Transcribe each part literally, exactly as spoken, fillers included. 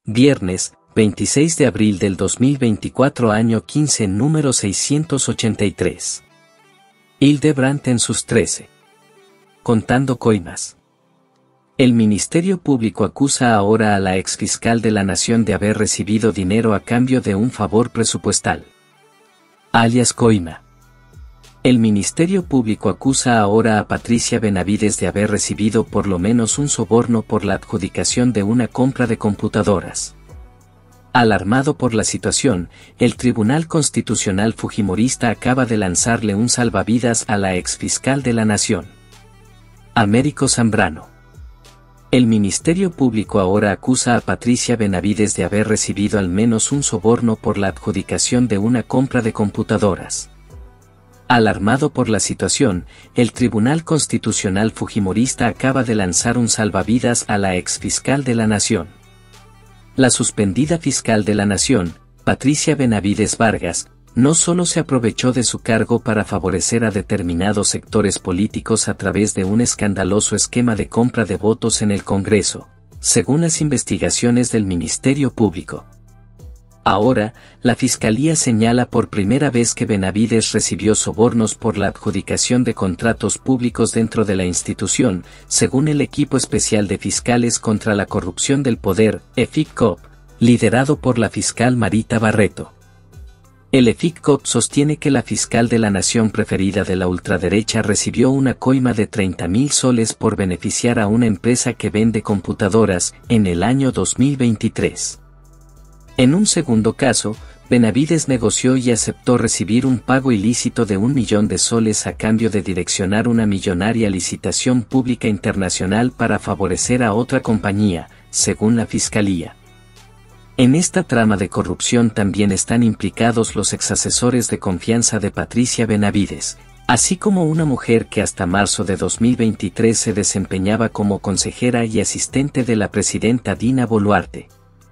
Viernes, veintiséis de abril del dos mil veinticuatro, año quince, número seiscientos ochenta y tres. Hildebrandt en sus trece. Contando coimas. El Ministerio Público acusa ahora a la exfiscal de la Nación de haber recibido dinero a cambio de un favor presupuestal. Alias coima. El Ministerio Público acusa ahora a Patricia Benavides de haber recibido por lo menos un soborno por la adjudicación de una compra de computadoras. Alarmado por la situación, el Tribunal Constitucional Fujimorista acaba de lanzarle un salvavidas a la exfiscal de la Nación. Américo Zambrano. El Ministerio Público ahora acusa a Patricia Benavides de haber recibido al menos un soborno por la adjudicación de una compra de computadoras. Alarmado por la situación, el Tribunal Constitucional Fujimorista acaba de lanzar un salvavidas a la exfiscal de la Nación. La suspendida fiscal de la Nación, Patricia Benavides Vargas, no solo se aprovechó de su cargo para favorecer a determinados sectores políticos a través de un escandaloso esquema de compra de votos en el Congreso, según las investigaciones del Ministerio Público. Ahora, la Fiscalía señala por primera vez que Benavides recibió sobornos por la adjudicación de contratos públicos dentro de la institución, según el Equipo Especial de Fiscales contra la Corrupción del Poder, E F I C O P, liderado por la fiscal Marita Barreto. El E F I C O P sostiene que la fiscal de la Nación preferida de la ultraderecha recibió una coima de treinta mil soles por beneficiar a una empresa que vende computadoras en el año dos mil veintitrés. En un segundo caso, Benavides negoció y aceptó recibir un pago ilícito de un millón de soles a cambio de direccionar una millonaria licitación pública internacional para favorecer a otra compañía, según la Fiscalía. En esta trama de corrupción también están implicados los exasesores de confianza de Patricia Benavides, así como una mujer que hasta marzo de dos mil veintitrés se desempeñaba como consejera y asistente de la presidenta Dina Boluarte.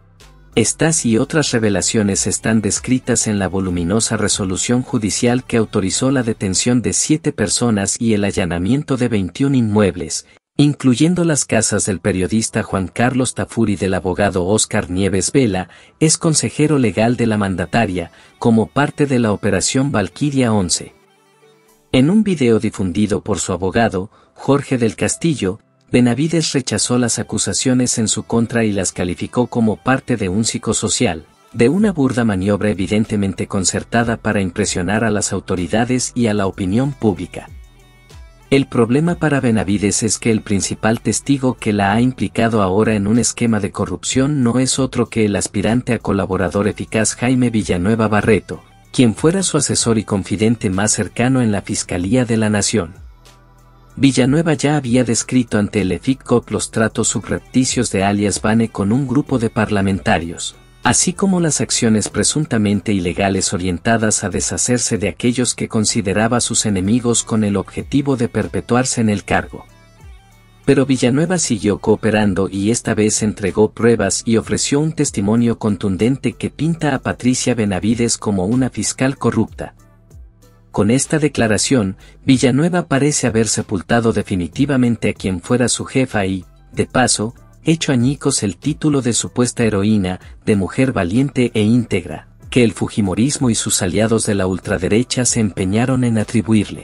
Estas y otras revelaciones están descritas en la voluminosa resolución judicial que autorizó la detención de siete personas y el allanamiento de veintiún inmuebles, incluyendo las casas del periodista Juan Carlos Tafur y del abogado Óscar Nieves Vela, ex consejero legal de la mandataria, como parte de la Operación Valquiria once. En un video difundido por su abogado, Jorge del Castillo, Benavides rechazó las acusaciones en su contra y las calificó como parte de un psicosocial, de una burda maniobra evidentemente concertada para impresionar a las autoridades y a la opinión pública. El problema para Benavides es que el principal testigo que la ha implicado ahora en un esquema de corrupción no es otro que el aspirante a colaborador eficaz Jaime Villanueva Barreto, quien fuera su asesor y confidente más cercano en la Fiscalía de la Nación. Villanueva ya había descrito ante el E F I C O P los tratos subrepticios de alias Bane con un grupo de parlamentarios, así como las acciones presuntamente ilegales orientadas a deshacerse de aquellos que consideraba sus enemigos con el objetivo de perpetuarse en el cargo. Pero Villanueva siguió cooperando y esta vez entregó pruebas y ofreció un testimonio contundente que pinta a Patricia Benavides como una fiscal corrupta. Con esta declaración, Villanueva parece haber sepultado definitivamente a quien fuera su jefa y, de paso, hecho añicos el título de supuesta heroína, de mujer valiente e íntegra, que el fujimorismo y sus aliados de la ultraderecha se empeñaron en atribuirle.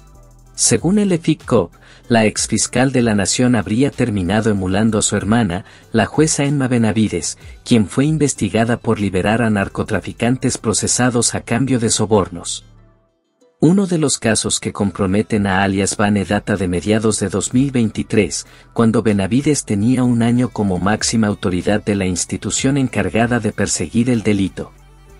Según el E F I C O P, la exfiscal de la Nación habría terminado emulando a su hermana, la jueza Emma Benavides, quien fue investigada por liberar a narcotraficantes procesados a cambio de sobornos. Uno de los casos que comprometen a alias Bane data de mediados de dos mil veintitrés, cuando Benavides tenía un año como máxima autoridad de la institución encargada de perseguir el delito.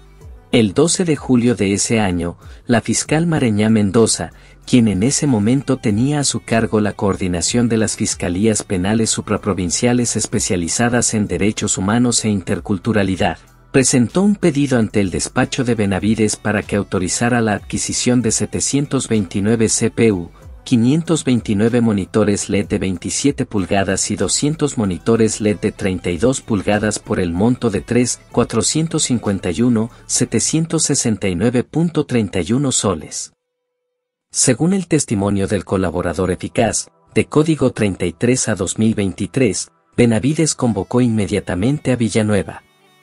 El doce de julio de ese año, la fiscal Mareña Mendoza, quien en ese momento tenía a su cargo la coordinación de las fiscalías penales supraprovinciales especializadas en derechos humanos e interculturalidad, presentó un pedido ante el despacho de Benavides para que autorizara la adquisición de setecientos veintinueve C P U, quinientos veintinueve monitores L E D de veintisiete pulgadas y doscientos monitores L E D de treinta y dos pulgadas por el monto de tres millones cuatrocientos cincuenta y un mil setecientos sesenta y nueve punto treinta y uno soles. Según el testimonio del colaborador eficaz, de código treinta y tres a dos mil veintitrés, Benavides convocó inmediatamente a Villanueva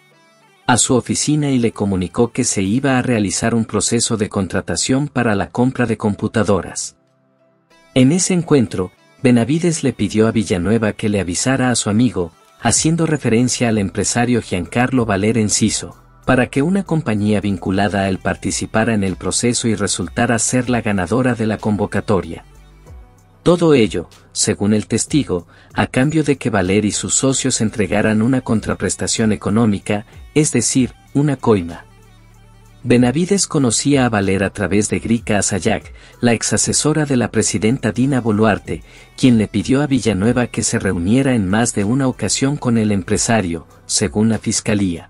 a su oficina y le comunicó que se iba a realizar un proceso de contratación para la compra de computadoras. En ese encuentro, Benavides le pidió a Villanueva que le avisara a su amigo, haciendo referencia al empresario Giancarlo Valer Enciso, para que una compañía vinculada a él participara en el proceso y resultara ser la ganadora de la convocatoria. Todo ello, según el testigo, a cambio de que Valer y sus socios entregaran una contraprestación económica, es decir, una coima. Benavides conocía a Valer a través de Grica Asayac, la exasesora de la presidenta Dina Boluarte, quien le pidió a Villanueva que se reuniera en más de una ocasión con el empresario, según la fiscalía.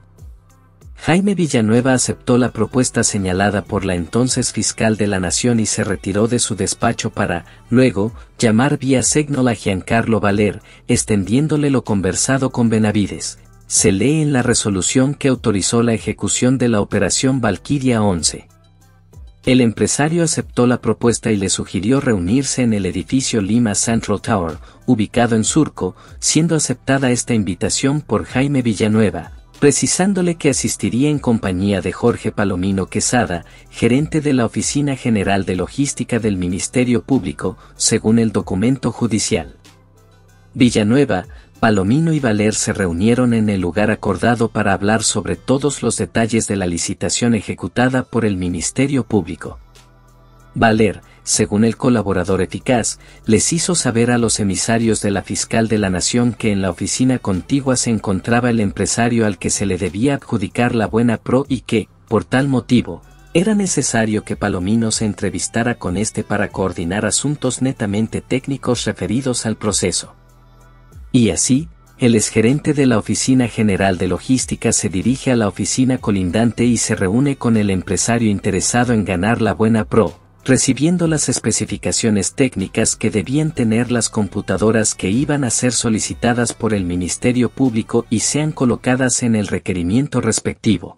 Jaime Villanueva aceptó la propuesta señalada por la entonces fiscal de la Nación y se retiró de su despacho para, luego, llamar vía Signal a Giancarlo Valer, extendiéndole lo conversado con Benavides. Se lee en la resolución que autorizó la ejecución de la Operación Valquiria once. El empresario aceptó la propuesta y le sugirió reunirse en el edificio Lima Central Tower, ubicado en Surco, siendo aceptada esta invitación por Jaime Villanueva, precisándole que asistiría en compañía de Jorge Palomino Quesada, gerente de la Oficina General de Logística del Ministerio Público, según el documento judicial. Villanueva, Palomino y Valer se reunieron en el lugar acordado para hablar sobre todos los detalles de la licitación ejecutada por el Ministerio Público. Valer, según el colaborador eficaz, les hizo saber a los emisarios de la fiscal de la Nación que en la oficina contigua se encontraba el empresario al que se le debía adjudicar la buena pro y que, por tal motivo, era necesario que Palomino se entrevistara con este para coordinar asuntos netamente técnicos referidos al proceso. Y así, el exgerente de la Oficina General de Logística se dirige a la oficina colindante y se reúne con el empresario interesado en ganar la buena pro, recibiendo las especificaciones técnicas que debían tener las computadoras que iban a ser solicitadas por el Ministerio Público y sean colocadas en el requerimiento respectivo.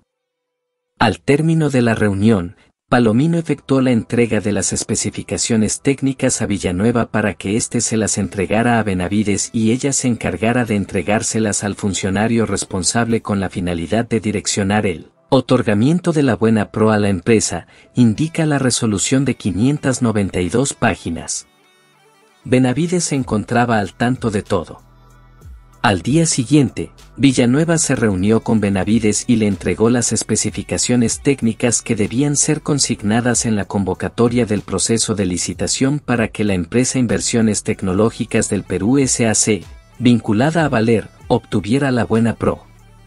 Al término de la reunión, Palomino efectuó la entrega de las especificaciones técnicas a Villanueva para que éste se las entregara a Benavides y ella se encargara de entregárselas al funcionario responsable con la finalidad de direccionar el otorgamiento de la buena pro a la empresa, indica la resolución de quinientas noventa y dos páginas. Benavides se encontraba al tanto de todo. Al día siguiente, Villanueva se reunió con Benavides y le entregó las especificaciones técnicas que debían ser consignadas en la convocatoria del proceso de licitación para que la empresa Inversiones Tecnológicas del Perú S A C, vinculada a Valer, obtuviera la buena pro.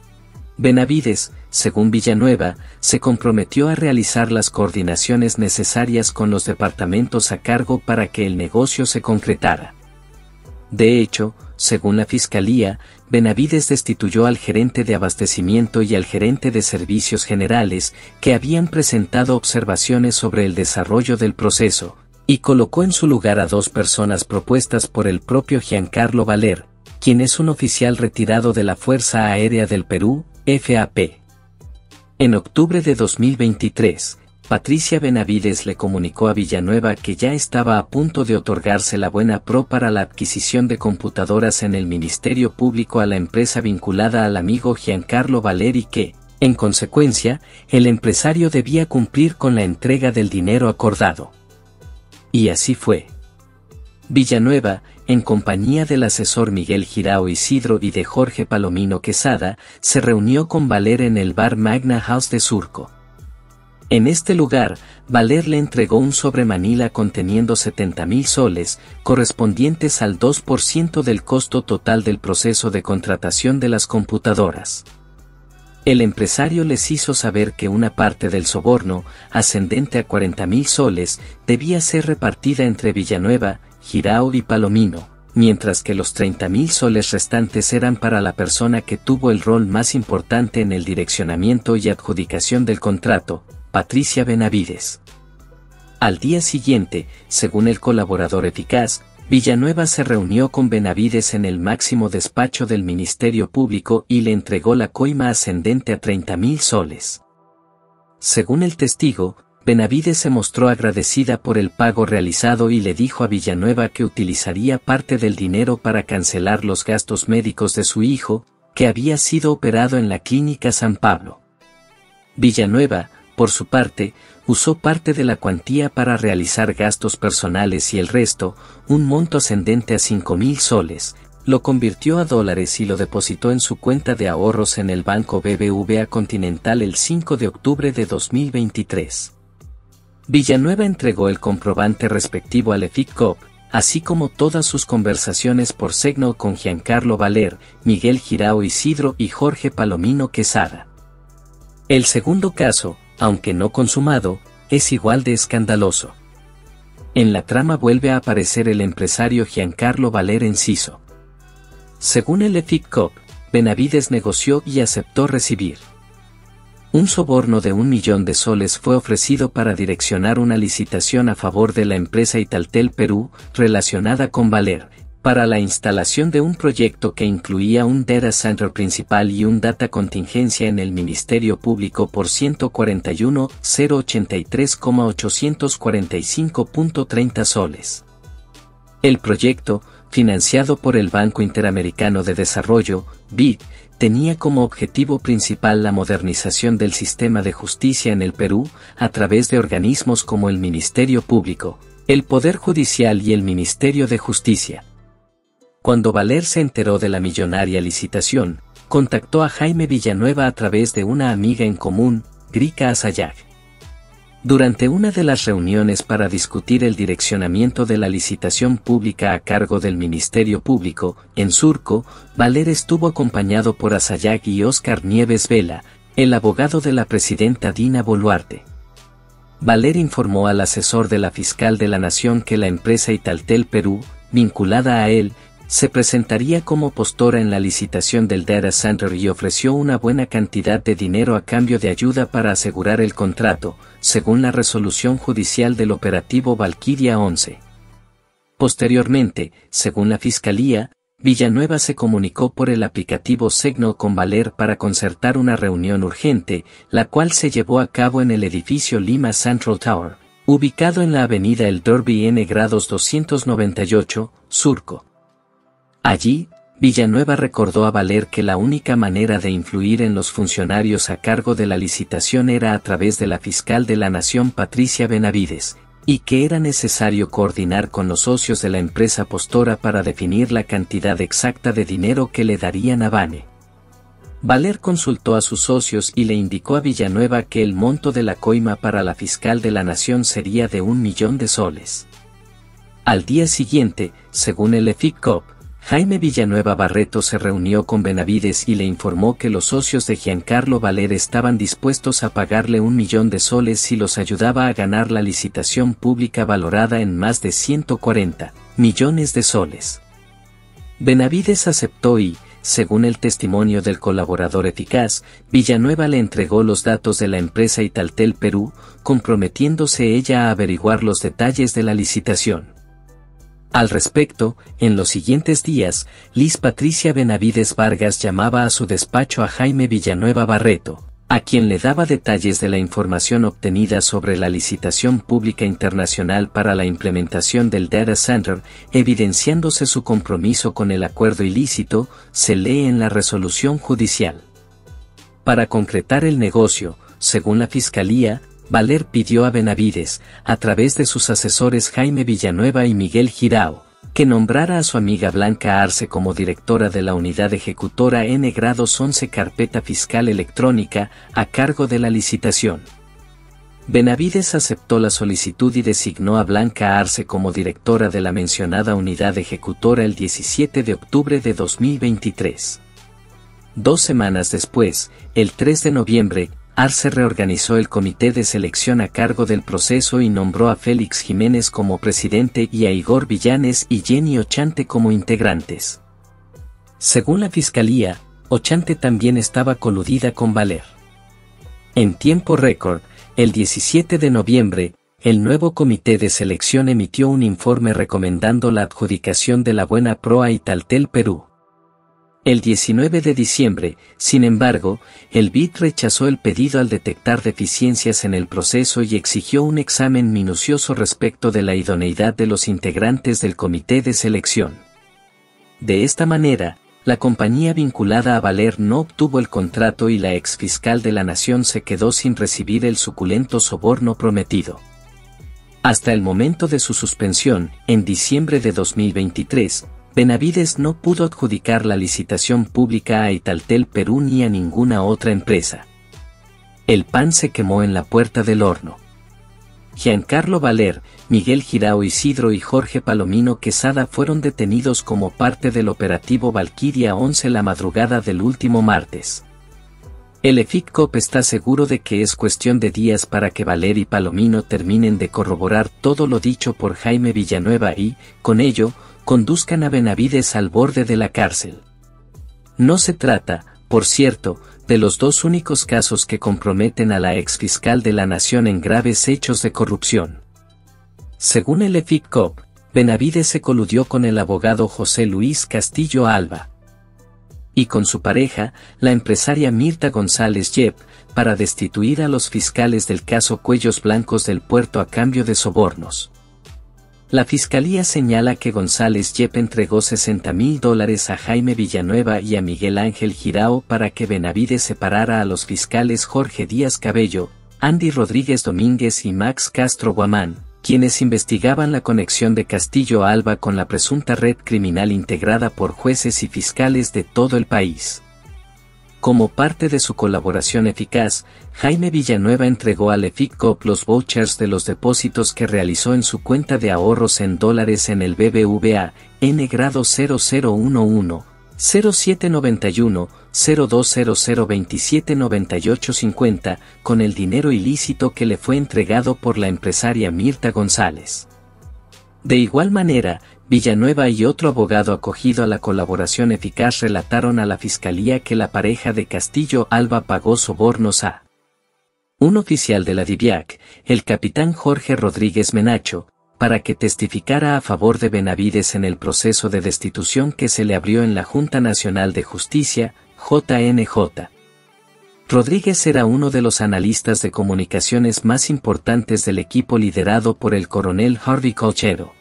Benavides, según Villanueva, se comprometió a realizar las coordinaciones necesarias con los departamentos a cargo para que el negocio se concretara. De hecho, según la Fiscalía, Benavides destituyó al gerente de abastecimiento y al gerente de servicios generales, que habían presentado observaciones sobre el desarrollo del proceso, y colocó en su lugar a dos personas propuestas por el propio Giancarlo Valer, quien es un oficial retirado de la Fuerza Aérea del Perú, F A P. En octubre de dos mil veintitrés, Patricia Benavides le comunicó a Villanueva que ya estaba a punto de otorgarse la buena pro para la adquisición de computadoras en el Ministerio Público a la empresa vinculada al amigo Giancarlo Valer y que, en consecuencia, el empresario debía cumplir con la entrega del dinero acordado. Y así fue. Villanueva, en compañía del asesor Miguel Girao Isidro y de Jorge Palomino Quesada, se reunió con Valer en el bar Magna House de Surco. En este lugar, Valer le entregó un sobre Manila conteniendo setenta mil soles, correspondientes al dos por ciento del costo total del proceso de contratación de las computadoras. El empresario les hizo saber que una parte del soborno, ascendente a cuarenta mil soles, debía ser repartida entre Villanueva, Girao y Palomino, mientras que los treinta mil soles restantes eran para la persona que tuvo el rol más importante en el direccionamiento y adjudicación del contrato, Patricia Benavides. Al día siguiente, según el colaborador eficaz, Villanueva se reunió con Benavides en el máximo despacho del Ministerio Público y le entregó la coima ascendente a treinta mil soles. Según el testigo, Benavides se mostró agradecida por el pago realizado y le dijo a Villanueva que utilizaría parte del dinero para cancelar los gastos médicos de su hijo, que había sido operado en la Clínica San Pablo. Villanueva, por su parte, usó parte de la cuantía para realizar gastos personales y el resto, un monto ascendente a cinco mil soles, lo convirtió a dólares y lo depositó en su cuenta de ahorros en el Banco B B V A Continental el cinco de octubre de dos mil veintitrés. Villanueva entregó el comprobante respectivo al E F I C Corp, así como todas sus conversaciones por Signal con Giancarlo Valer, Miguel Girao Isidro y Jorge Palomino Quesada. El segundo caso, aunque no consumado, es igual de escandaloso. En la trama vuelve a aparecer el empresario Giancarlo Valer Enciso. Según el E F I C Corp, Benavides negoció y aceptó recibir un soborno de un millón de soles fue ofrecido para direccionar una licitación a favor de la empresa Italtel Perú, relacionada con Valer, para la instalación de un proyecto que incluía un data center principal y un data contingencia en el Ministerio Público por ciento cuarenta y uno mil ochenta y tres mil ochocientos cuarenta y cinco punto treinta soles. El proyecto, financiado por el Banco Interamericano de Desarrollo, B I D, tenía como objetivo principal la modernización del sistema de justicia en el Perú, a través de organismos como el Ministerio Público, el Poder Judicial y el Ministerio de Justicia. Cuando Valer se enteró de la millonaria licitación, contactó a Jaime Villanueva a través de una amiga en común, Grika Asayag. Durante una de las reuniones para discutir el direccionamiento de la licitación pública a cargo del Ministerio Público, en Surco, Valer estuvo acompañado por Asayag y Óscar Nieves Vela, el abogado de la presidenta Dina Boluarte. Valer informó al asesor de la fiscal de la Nación que la empresa Italtel Perú, vinculada a él, se presentaría como postora en la licitación del data center y ofreció una buena cantidad de dinero a cambio de ayuda para asegurar el contrato, según la resolución judicial del operativo Valquiria once. Posteriormente, según la Fiscalía, Villanueva se comunicó por el aplicativo Signal con Valer para concertar una reunión urgente, la cual se llevó a cabo en el edificio Lima Central Tower, ubicado en la avenida El Derby N grados doscientos noventa y ocho, Surco. Allí, Villanueva recordó a Valer que la única manera de influir en los funcionarios a cargo de la licitación era a través de la fiscal de la Nación Patricia Benavides, y que era necesario coordinar con los socios de la empresa postora para definir la cantidad exacta de dinero que le darían a Bane. Valer consultó a sus socios y le indicó a Villanueva que el monto de la coima para la fiscal de la Nación sería de un millón de soles. Al día siguiente, según el E F I C Corp, Jaime Villanueva Barreto se reunió con Benavides y le informó que los socios de Giancarlo Valer estaban dispuestos a pagarle un millón de soles si los ayudaba a ganar la licitación pública valorada en más de ciento cuarenta millones de soles. Benavides aceptó y, según el testimonio del colaborador eficaz, Villanueva le entregó los datos de la empresa Italtel Perú, comprometiéndose ella a averiguar los detalles de la licitación. Al respecto, en los siguientes días, Liz Patricia Benavides Vargas llamaba a su despacho a Jaime Villanueva Barreto, a quien le daba detalles de la información obtenida sobre la licitación pública internacional para la implementación del data center, evidenciándose su compromiso con el acuerdo ilícito, se lee en la resolución judicial. Para concretar el negocio, según la Fiscalía, Valer pidió a Benavides, a través de sus asesores Jaime Villanueva y Miguel Girao, que nombrara a su amiga Blanca Arce como directora de la unidad ejecutora N grados once carpeta fiscal electrónica, a cargo de la licitación. Benavides aceptó la solicitud y designó a Blanca Arce como directora de la mencionada unidad ejecutora el diecisiete de octubre de dos mil veintitrés. Dos semanas después, el tres de noviembre, Arce reorganizó el comité de selección a cargo del proceso y nombró a Félix Jiménez como presidente y a Igor Villanes y Jenny Ochante como integrantes. Según la Fiscalía, Ochante también estaba coludida con Valer. En tiempo récord, el diecisiete de noviembre, el nuevo comité de selección emitió un informe recomendando la adjudicación de la buena proa a Italtel Perú. El diecinueve de diciembre, sin embargo, el B I D rechazó el pedido al detectar deficiencias en el proceso y exigió un examen minucioso respecto de la idoneidad de los integrantes del comité de selección. De esta manera, la compañía vinculada a Valer no obtuvo el contrato y la exfiscal de la Nación se quedó sin recibir el suculento soborno prometido. Hasta el momento de su suspensión, en diciembre de dos mil veintitrés, Benavides no pudo adjudicar la licitación pública a Italtel Perú ni a ninguna otra empresa. El pan se quemó en la puerta del horno. Giancarlo Valer, Miguel Girao Isidro y Jorge Palomino Quesada fueron detenidos como parte del operativo Valquiria once la madrugada del último martes. El EFICCOP está seguro de que es cuestión de días para que Valer y Palomino terminen de corroborar todo lo dicho por Jaime Villanueva y, con ello, conduzcan a Benavides al borde de la cárcel. No se trata, por cierto, de los dos únicos casos que comprometen a la exfiscal de la Nación en graves hechos de corrupción. Según el EFICCOP, Benavides se coludió con el abogado José Luis Castillo Alba y con su pareja, la empresaria Mirta González Yep, para destituir a los fiscales del caso Cuellos Blancos del Puerto a cambio de sobornos. La fiscalía señala que González Yep entregó sesenta mil dólares a Jaime Villanueva y a Miguel Ángel Girao para que Benavides separara a los fiscales Jorge Díaz Cabello, Andy Rodríguez Domínguez y Max Castro Guamán, quienes investigaban la conexión de Castillo Alba con la presunta red criminal integrada por jueces y fiscales de todo el país. Como parte de su colaboración eficaz, Jaime Villanueva entregó al EFICCOP los vouchers de los depósitos que realizó en su cuenta de ahorros en dólares en el B B V A, N grado cero cero uno uno, cero siete nueve uno, cero dos cero cero veintisiete noventa y ocho cincuenta, con el dinero ilícito que le fue entregado por la empresaria Mirta González. De igual manera, Villanueva y otro abogado acogido a la colaboración eficaz relataron a la fiscalía que la pareja de Castillo Alba pagó sobornos a un oficial de la DIVIAC, el capitán Jorge Rodríguez Menacho, para que testificara a favor de Benavides en el proceso de destitución que se le abrió en la Junta Nacional de Justicia, J N J. Rodríguez era uno de los analistas de comunicaciones más importantes del equipo liderado por el coronel Harvey Colchero.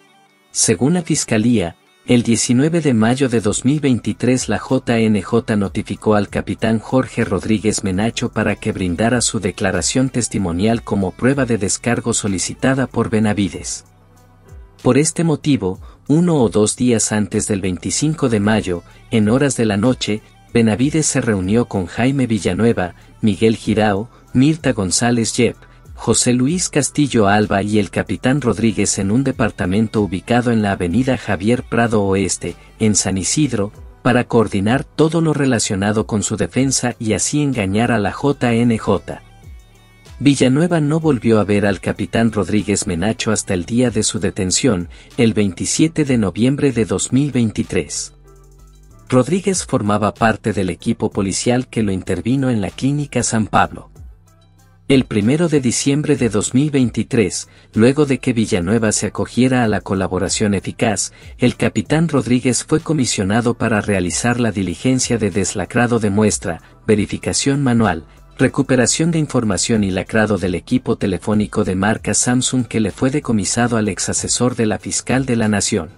Según la Fiscalía, el diecinueve de mayo de dos mil veintitrés la J N J notificó al capitán Jorge Rodríguez Menacho para que brindara su declaración testimonial como prueba de descargo solicitada por Benavides. Por este motivo, uno o dos días antes del veinticinco de mayo, en horas de la noche, Benavides se reunió con Jaime Villanueva, Miguel Girao, Mirta González Yep, José Luis Castillo Alba y el capitán Rodríguez en un departamento ubicado en la avenida Javier Prado Oeste, en San Isidro, para coordinar todo lo relacionado con su defensa y así engañar a la J N J. Villanueva no volvió a ver al capitán Rodríguez Menacho hasta el día de su detención, el veintisiete de noviembre de dos mil veintitrés. Rodríguez formaba parte del equipo policial que lo intervino en la Clínica San Pablo. El primero de diciembre de dos mil veintitrés, luego de que Villanueva se acogiera a la colaboración eficaz, el capitán Rodríguez fue comisionado para realizar la diligencia de deslacrado de muestra, verificación manual, recuperación de información y lacrado del equipo telefónico de marca Samsung que le fue decomisado al exasesor de la fiscal de la Nación.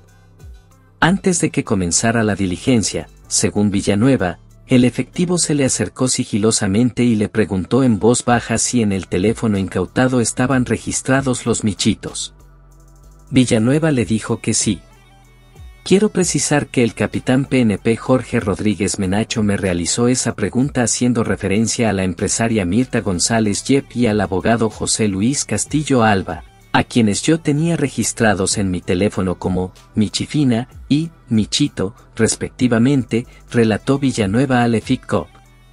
Antes de que comenzara la diligencia, según Villanueva, el efectivo se le acercó sigilosamente y le preguntó en voz baja si en el teléfono incautado estaban registrados los michitos. Villanueva le dijo que sí. Quiero precisar que el capitán P N P Jorge Rodríguez Menacho me realizó esa pregunta haciendo referencia a la empresaria Mirta González Yep y al abogado José Luis Castillo Alba, a quienes yo tenía registrados en mi teléfono como Michifina y Michito, respectivamente, relató Villanueva al EFICCOP.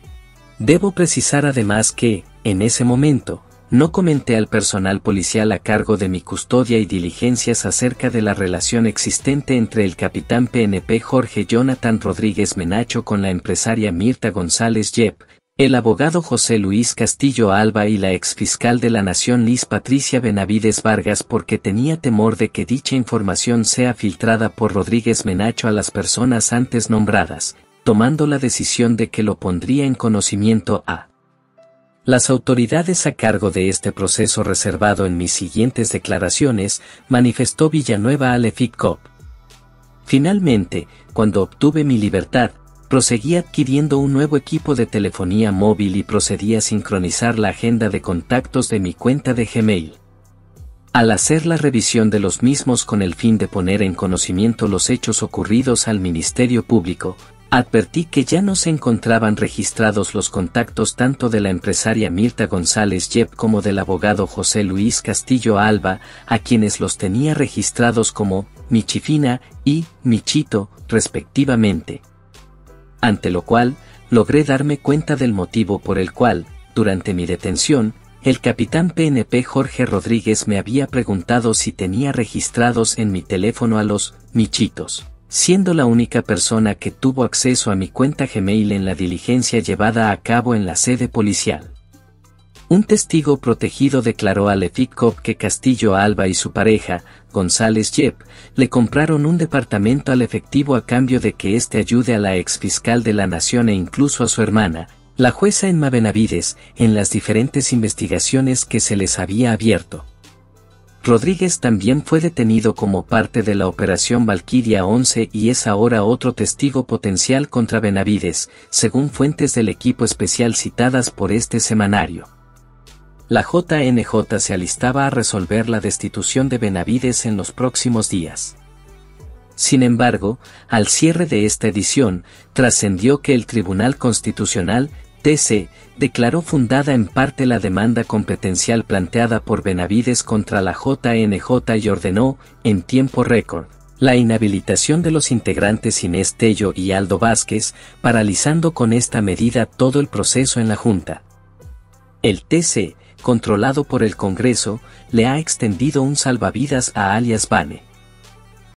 Debo precisar además que, en ese momento, no comenté al personal policial a cargo de mi custodia y diligencias acerca de la relación existente entre el capitán P N P Jorge Jonathan Rodríguez Menacho con la empresaria Mirta González Yep, el abogado José Luis Castillo Alba y la exfiscal de la Nación Liz Patricia Benavides Vargas porque tenía temor de que dicha información sea filtrada por Rodríguez Menacho a las personas antes nombradas, tomando la decisión de que lo pondría en conocimiento a las autoridades a cargo de este proceso reservado en mis siguientes declaraciones, manifestó Villanueva a Le Figcop. Finalmente, cuando obtuve mi libertad, proseguí adquiriendo un nuevo equipo de telefonía móvil y procedí a sincronizar la agenda de contactos de mi cuenta de Gmail. Al hacer la revisión de los mismos con el fin de poner en conocimiento los hechos ocurridos al Ministerio Público, advertí que ya no se encontraban registrados los contactos tanto de la empresaria Mirta González Yep como del abogado José Luis Castillo Alba, a quienes los tenía registrados como Michifina y Michito, respectivamente. Ante lo cual, logré darme cuenta del motivo por el cual, durante mi detención, el capitán P N P Jorge Rodríguez me había preguntado si tenía registrados en mi teléfono a los Michitos, siendo la única persona que tuvo acceso a mi cuenta Gmail en la diligencia llevada a cabo en la sede policial. Un testigo protegido declaró a Le Figcop que Castillo Alba y su pareja, González Yep, le compraron un departamento al efectivo a cambio de que éste ayude a la exfiscal de la Nación e incluso a su hermana, la jueza Emma Benavides, en las diferentes investigaciones que se les había abierto. Rodríguez también fue detenido como parte de la Operación Valquiria once y es ahora otro testigo potencial contra Benavides, según fuentes del equipo especial citadas por este semanario. La J N J se alistaba a resolver la destitución de Benavides en los próximos días. Sin embargo, al cierre de esta edición, trascendió que el Tribunal Constitucional, T C, declaró fundada en parte la demanda competencial planteada por Benavides contra la J N J y ordenó, en tiempo récord, la inhabilitación de los integrantes Inés Tello y Aldo Vázquez, paralizando con esta medida todo el proceso en la Junta. El T C, controlado por el Congreso, le ha extendido un salvavidas a alias Bane.